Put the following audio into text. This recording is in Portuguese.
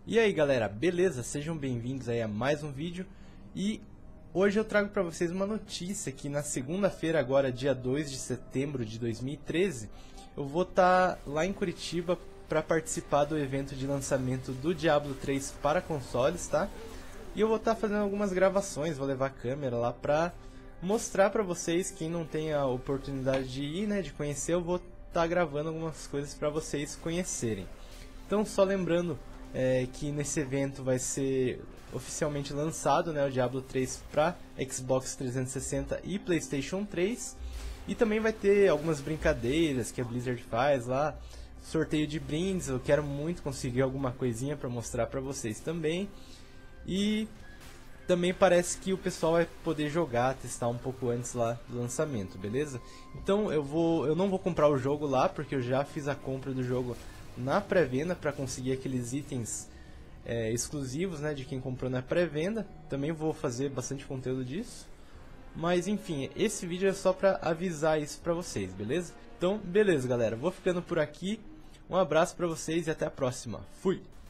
E aí galera, beleza? Sejam bem-vindos aí a mais um vídeo. E hoje eu trago para vocês uma notícia que na segunda-feira, agora dia 2 de setembro de 2013, eu vou estar lá em Curitiba para participar do evento de lançamento do Diablo 3 para consoles, tá? E eu vou estar fazendo algumas gravações, vou levar a câmera lá para mostrar para vocês, quem não tem a oportunidade de ir, né, de conhecer, eu vou estar gravando algumas coisas para vocês conhecerem. Então, só lembrando que nesse evento vai ser oficialmente lançado, né, o Diablo 3 para Xbox 360 e PlayStation 3. E também vai ter algumas brincadeiras que a Blizzard faz lá, sorteio de brindes. Eu quero muito conseguir alguma coisinha para mostrar para vocês também. E também parece que o pessoal vai poder jogar, testar um pouco antes lá do lançamento, beleza? Então eu não vou comprar o jogo lá, porque eu já fiz a compra do jogo na pré-venda para conseguir aqueles itens exclusivos, né, de quem comprou na pré-venda. Também vou fazer bastante conteúdo disso. Mas enfim, esse vídeo é só para avisar isso para vocês, beleza? Então, beleza galera, vou ficando por aqui. Um abraço para vocês e até a próxima. Fui!